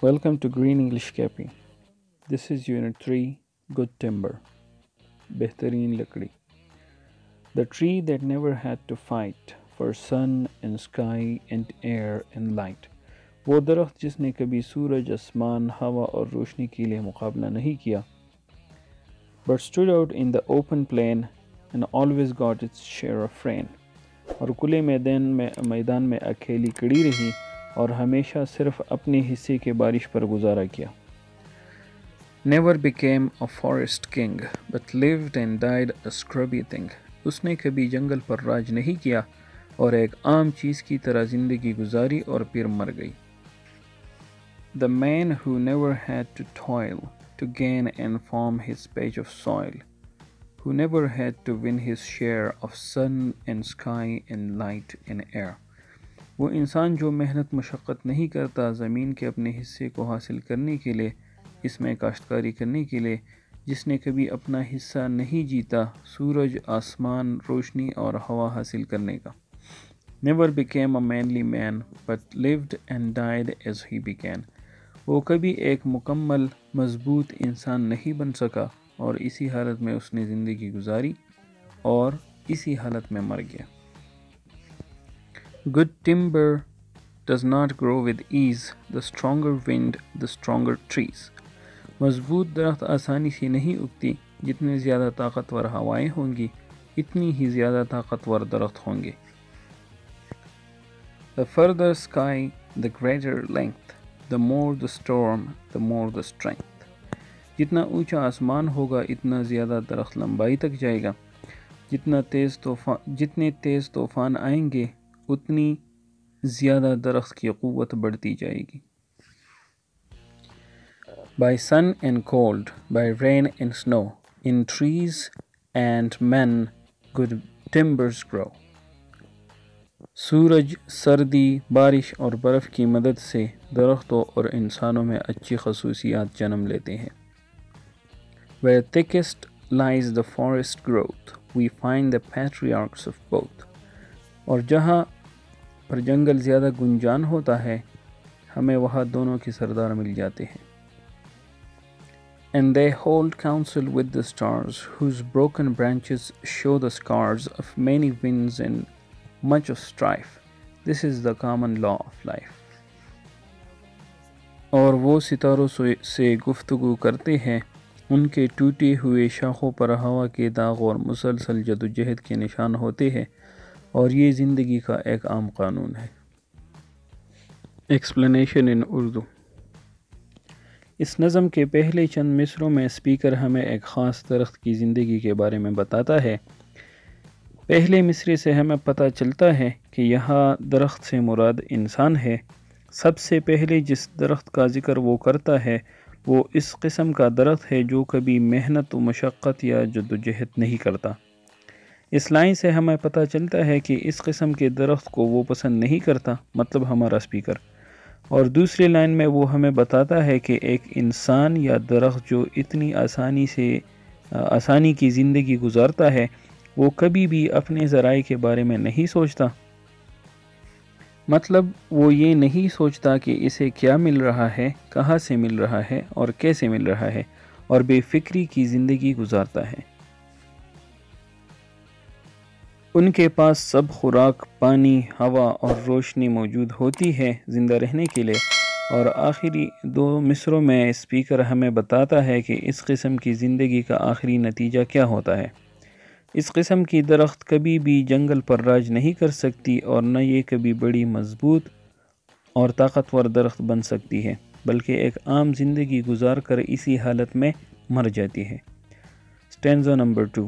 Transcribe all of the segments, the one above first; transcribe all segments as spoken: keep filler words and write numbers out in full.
Welcome to Green English Cappy. This is Unit three, Good Timber. Behtareen Lakdi. The tree that never had to fight for sun and sky and air and light. وہ درخت جس نے کبھی سورج، آسمان، ہوا اور روشنی کے لیے مقابلہ نہیں کیا. But stood out in the open plain and always got its share of rain. اور کھلے میدان میں میدان میں اکیلی کڑی رہی اور ہمیشہ صرف اپنے حصے کے بارش پر گزارا کیا. Never became a forest king, but lived and died a scrubby thing. اس نے کبھی جنگل پر راج نہیں کیا اور ایک عام چیز کی طرح زندگی گزاری اور پھر مر گئی. The man who never had to toil to gain and farm his patch of soil, who never had to win his share of sun and sky and light and air. وہ انسان جو محنت مشقت نہیں کرتا زمین کے اپنے حصے کو حاصل کرنے کے لیے، اس میں کاشتکاری کرنے کے لیے، جس نے کبھی اپنا حصہ نہیں جیتا سورج، آسمان، روشنی اور ہوا حاصل کرنے کا. Never became a manly man, but lived and died as he began. وہ کبھی ایک مکمل مضبوط انسان نہیں بن سکا اور اسی حالت میں اس نے زندگی گزاری اور اسی حالت میں مر گیا. Good timber does not grow with ease, the stronger wind, the stronger trees. مضبوط درخت آسانی سے نہیں اگتی، جتنے زیادہ طاقتور ہوائیں ہوں گی اتنی ہی زیادہ طاقتور درخت ہوں گے. The further sky, the greater length, the more the storm, the more the strength. جتنا اونچا آسمان ہوگا اتنا زیادہ درخت لمبائی تک جائے گا. جتنا تیز طوفان جتنے تیز طوفان آئیں گے اتنی زیادہ درخت کی قوت بڑھتی جائے گی. By sun and cold, by rain and snow, in trees and men good timbers grow. سورج، سردی، بارش اور برف کی مدد سے درختوں اور انسانوں میں اچھی خصوصیات جنم لیتے ہیں. Where thickest lies the forest growth, we find the patriarchs of both. اور جہاں پر جنگل زیادہ گنجان ہوتا ہے ہمیں وہاں دونوں کے سردار مل جاتے ہیں. And they hold counsel with the stars, whose broken branches show the scars of many winds and much of strife. This is the common law of life. اور وہ ستاروں سے گفتگو کرتے ہیں، ان کے ٹوٹے ہوئے شاخوں پر ہوا کے داغ اور مسلسل جدوجہد کے نشان ہوتے ہیں، اور یہ زندگی کا ایک عام قانون ہے. Explanation in Urdu. اس نظم کے پہلے چند مصروں میں اسپیکر ہمیں ایک خاص درخت کی زندگی کے بارے میں بتاتا ہے. پہلے مصرے سے ہمیں پتہ چلتا ہے کہ یہاں درخت سے مراد انسان ہے. سب سے پہلے جس درخت کا ذکر وہ کرتا ہے وہ اس قسم کا درخت ہے جو کبھی محنت و مشقت یا جدوجہد نہیں کرتا. اس لائن سے ہمیں پتہ چلتا ہے کہ اس قسم کے درخت کو وہ پسند نہیں کرتا، مطلب ہمارا اسپیکر. اور دوسری لائن میں وہ ہمیں بتاتا ہے کہ ایک انسان یا درخت جو اتنی آسانی سے آسانی کی زندگی گزارتا ہے وہ کبھی بھی اپنے ذرائع کے بارے میں نہیں سوچتا. مطلب وہ یہ نہیں سوچتا کہ اسے کیا مل رہا ہے، کہاں سے مل رہا ہے اور کیسے مل رہا ہے، اور بے فکری کی زندگی گزارتا ہے. ان کے پاس سب خوراک، پانی، ہوا اور روشنی موجود ہوتی ہے زندہ رہنے کے لیے. اور آخری دو مصروں میں اسپیکر ہمیں بتاتا ہے کہ اس قسم کی زندگی کا آخری نتیجہ کیا ہوتا ہے. اس قسم کی درخت کبھی بھی جنگل پر راج نہیں کر سکتی اور نہ یہ کبھی بڑی مضبوط اور طاقتور درخت بن سکتی ہے، بلکہ ایک عام زندگی گزار کر اسی حالت میں مر جاتی ہے. Stanza number two.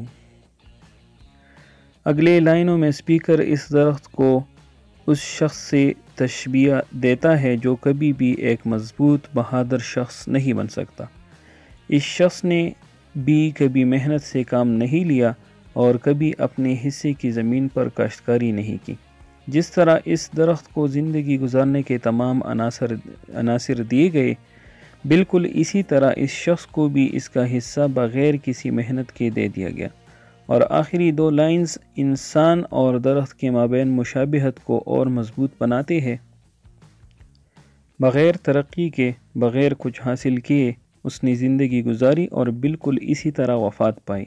اگلے لائنوں میں اسپیکر اس درخت کو اس شخص سے تشبیہ دیتا ہے جو کبھی بھی ایک مضبوط بہادر شخص نہیں بن سکتا. اس شخص نے بھی کبھی محنت سے کام نہیں لیا اور کبھی اپنے حصے کی زمین پر کاشتکاری نہیں کی. جس طرح اس درخت کو زندگی گزارنے کے تمام عناصر عناصر دیے گئے، بالکل اسی طرح اس شخص کو بھی اس کا حصہ بغیر کسی محنت کے دے دیا گیا. اور آخری دو لائنز انسان اور درخت کے مابین مشابہت کو اور مضبوط بناتے ہیں. بغیر ترقی کے، بغیر کچھ حاصل کیے اس نے زندگی گزاری اور بالکل اسی طرح وفات پائی۔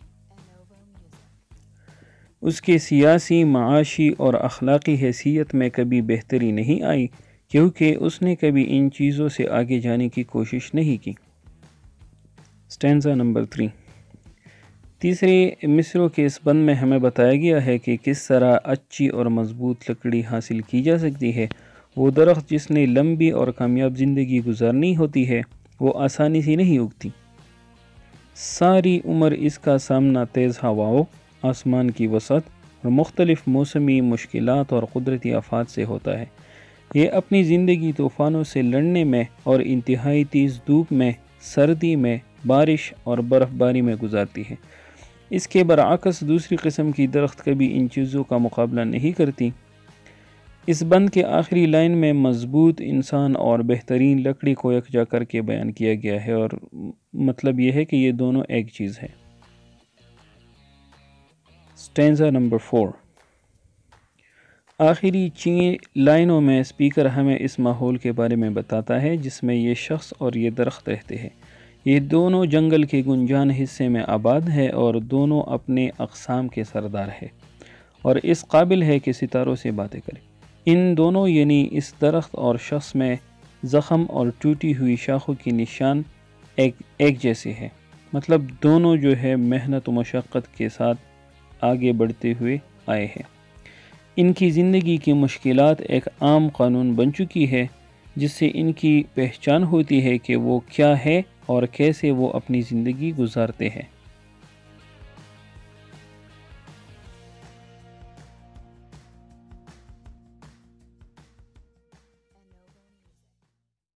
اس کے سیاسی، معاشی اور اخلاقی حیثیت میں کبھی بہتری نہیں آئی، کیونکہ اس نے کبھی ان چیزوں سے آگے جانے کی کوشش نہیں کی۔ Stanza number three. تیسرے مصروں کے اس بند میں ہمیں بتایا گیا ہے کہ کس طرح اچھی اور مضبوط لکڑی حاصل کی جا سکتی ہے۔ وہ درخت جس نے لمبی اور کامیاب زندگی گزارنی ہوتی ہے، وہ آسانی سے نہیں اگتی۔ ساری عمر اس کا سامنا تیز ہواؤں، آسمان کی وسعت اور مختلف موسمی مشکلات اور قدرتی آفات سے ہوتا ہے۔ یہ اپنی زندگی طوفانوں سے لڑنے میں اور انتہائی تیز دھوپ میں، سردی میں، بارش اور برف باری میں گزارتی ہے۔ اس کے برعکس دوسری قسم کی درخت کبھی ان چیزوں کا مقابلہ نہیں کرتی۔ اس بند کے آخری لائن میں مضبوط انسان اور بہترین لکڑی کو یکجا کر کے بیان کیا گیا ہے، اور مطلب یہ ہے کہ یہ دونوں ایک چیز ہے۔ Stanza number four. آخری چین لائنوں میں اسپیکر ہمیں اس ماحول کے بارے میں بتاتا ہے جس میں یہ شخص اور یہ درخت رہتے ہیں۔ یہ دونوں جنگل کے گنجان حصے میں آباد ہے اور دونوں اپنے اقسام کے سردار ہے اور اس قابل ہے کہ ستاروں سے باتیں کرے۔ ان دونوں یعنی اس درخت اور شخص میں زخم اور ٹوٹی ہوئی شاخوں کی نشان ایک ایک جیسے ہے، مطلب دونوں جو ہے محنت و مشقت کے ساتھ آگے بڑھتے ہوئے آئے ہیں۔ ان کی زندگی کی مشکلات ایک عام قانون بن چکی ہے جس سے ان کی پہچان ہوتی ہے کہ وہ کیا ہے اور کیسے وہ اپنی زندگی گزارتے ہیں۔